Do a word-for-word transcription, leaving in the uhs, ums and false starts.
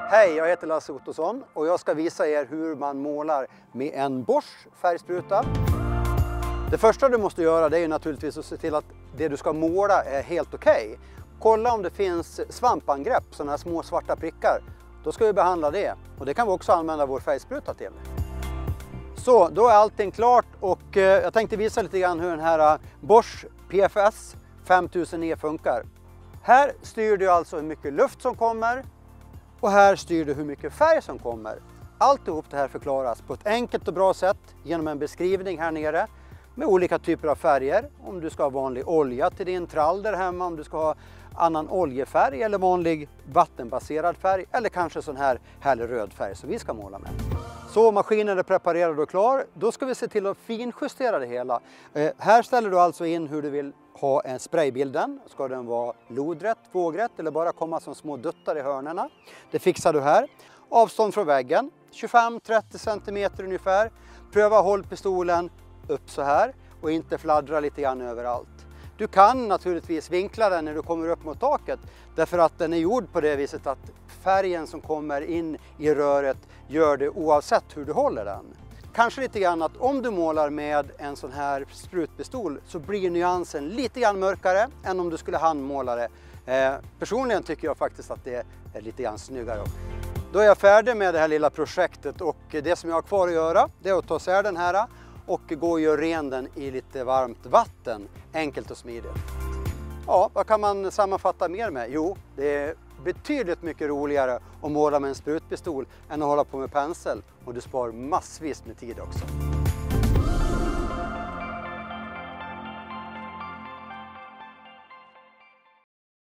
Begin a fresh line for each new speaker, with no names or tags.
Hej, jag heter Lasse Ottosson och jag ska visa er hur man målar med en Bosch färgspruta. Det första du måste göra det är naturligtvis att se till att det du ska måla är helt okej. Okay. Kolla om det finns svampangrepp, sådana här små svarta prickar. Då ska vi behandla det och det kan vi också använda vår färgspruta till. Så, då är allting klart och jag tänkte visa lite grann hur den här Bosch P F S femtusen E funkar. Här styr du alltså hur mycket luft som kommer och här styr du hur mycket färg som kommer. Alltihop det här förklaras på ett enkelt och bra sätt genom en beskrivning här nere med olika typer av färger. Om du ska ha vanlig olja till din trall där hemma, om du ska ha annan oljefärg eller vanlig vattenbaserad färg eller kanske sån här härlig röd färg som vi ska måla med. Så maskinen är preparerad och klar. Då ska vi se till att finjustera det hela. Eh, här ställer du alltså in hur du vill ha en spraybilden. Ska den vara lodrätt, vågrätt eller bara komma som små duttar i hörnerna. Det fixar du här. Avstånd från väggen, tjugofem till trettio centimeter ungefär. Pröva håll pistolen upp så här och inte fladdra lite grann överallt. Du kan naturligtvis vinkla den när du kommer upp mot taket därför att den är gjord på det viset att färgen som kommer in i röret gör det oavsett hur du håller den. Kanske lite grann att om du målar med en sån här sprutpistol så blir nyansen lite grann mörkare än om du skulle handmåla det. Eh, personligen tycker jag faktiskt att det är lite grann snyggare. Då är jag färdig med det här lilla projektet och det som jag har kvar att göra det är att ta isär den här och gå och göra ren den i lite varmt vatten, enkelt och smidigt. Ja, vad kan man sammanfatta mer med? Jo, det är betydligt mycket roligare att måla med en sprutpistol än att hålla på med pensel och du sparar massvis med tid också.